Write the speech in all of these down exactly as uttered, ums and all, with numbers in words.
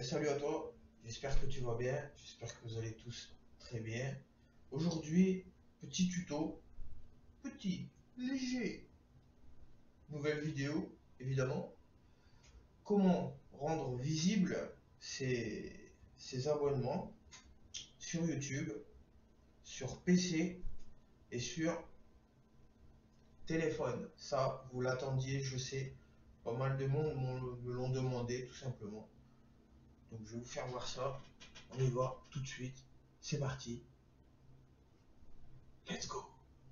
salut à toi, j'espère que tu vas bien, j'espère que vous allez tous très bien. Aujourd'hui, petit tuto, petit, léger, nouvelle vidéo, évidemment. Comment rendre visible ces, ces abonnements sur YouTube, sur P C et sur téléphone. Ça, vous l'attendiez, je sais, pas mal de monde me l'ont demandé, tout simplement. Donc je vais vous faire voir ça. On y va tout de suite. C'est parti. Let's go.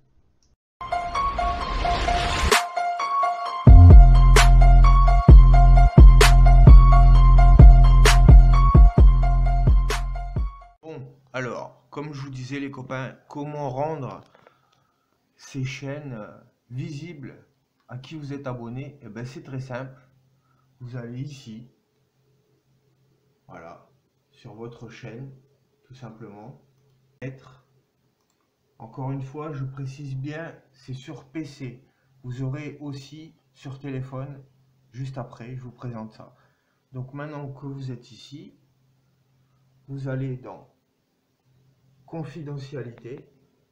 Bon, alors, comme je vous disais les copains, comment rendre ces chaînes visibles à qui vous êtes abonné? Eh ben c'est très simple. Vous allez ici. Voilà, sur votre chaîne, tout simplement. Être. Encore une fois, je précise bien, c'est sur P C. Vous aurez aussi sur téléphone, juste après, je vous présente ça. Donc maintenant que vous êtes ici, vous allez dans confidentialité.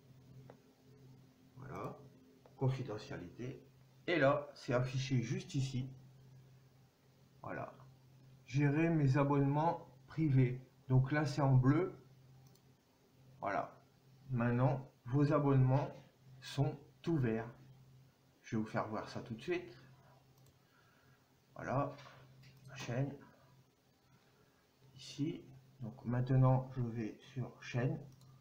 Voilà, confidentialité. Et là, c'est affiché juste ici. Voilà. Gérer mes abonnements privés. Donc là, c'est en bleu. Voilà. Maintenant, vos abonnements sont ouverts. Je vais vous faire voir ça tout de suite. Voilà. Ma chaîne. Ici. Donc maintenant, je vais sur chaîne.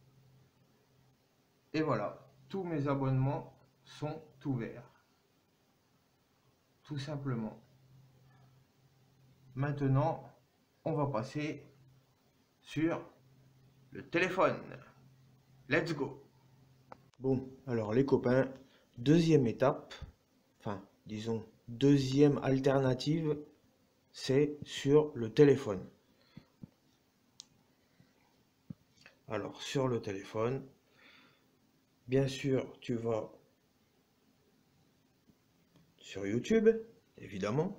Et voilà. Tous mes abonnements sont ouverts. Tout simplement. Maintenant, on va passer sur le téléphone. Let's go. Bon, alors les copains, deuxième étape, enfin, disons, deuxième alternative, c'est sur le téléphone. Alors, sur le téléphone, bien sûr, tu vas sur YouTube, évidemment.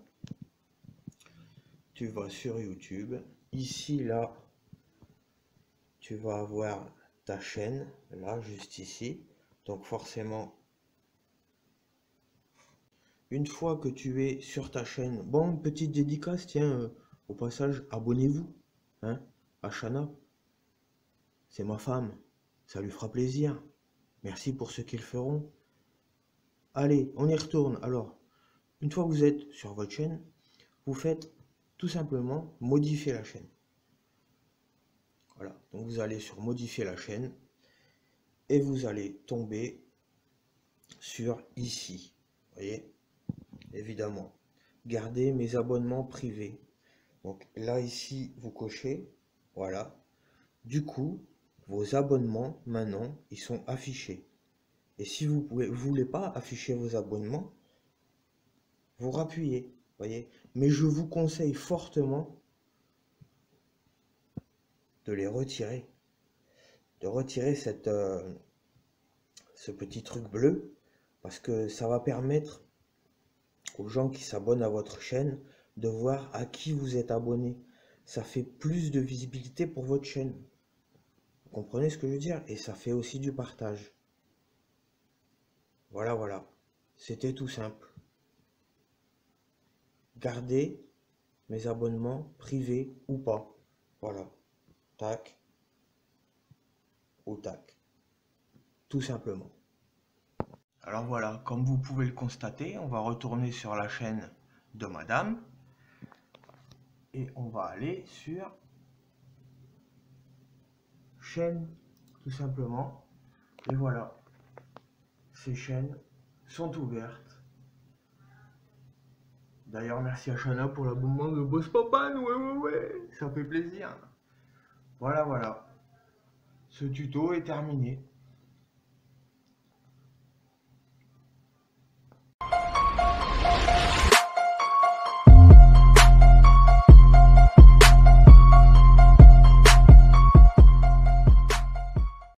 Tu vas sur YouTube. Ici, là, tu vas avoir ta chaîne, là, juste ici. Donc, forcément, une fois que tu es sur ta chaîne, bon, petite dédicace, tiens, euh, au passage, abonnez-vous, hein, à Shana. C'est ma femme, ça lui fera plaisir. Merci pour ceux qui le feront. Allez, on y retourne. Alors, une fois que vous êtes sur votre chaîne, vous faites tout simplement modifier la chaîne. Voilà, donc vous allez sur modifier la chaîne et vous allez tomber sur ici. Vous voyez, évidemment, garder mes abonnements privés. Donc là, ici, vous cochez. Voilà. Du coup, vos abonnements, maintenant, ils sont affichés. Et si vous ne voulez pas afficher vos abonnements, vous rappuyez, voyez. Mais je vous conseille fortement de les retirer. De retirer cette, euh, ce petit truc bleu, parce que ça va permettre aux gens qui s'abonnent à votre chaîne de voir à qui vous êtes abonné. Ça fait plus de visibilité pour votre chaîne. Vous comprenez ce que je veux dire? Et ça fait aussi du partage. Voilà, voilà. C'était tout simple. Garder mes abonnements privés ou pas. Voilà. Tac. Ou tac. Tout simplement. Alors voilà, comme vous pouvez le constater, on va retourner sur la chaîne de madame. Et on va aller sur chaîne, tout simplement. Et voilà. Ces chaînes sont ouvertes. D'ailleurs, merci à Shana pour l'abonnement de Boss Papa. Ouais, ouais, ouais. Ça fait plaisir. Voilà, voilà. Ce tuto est terminé.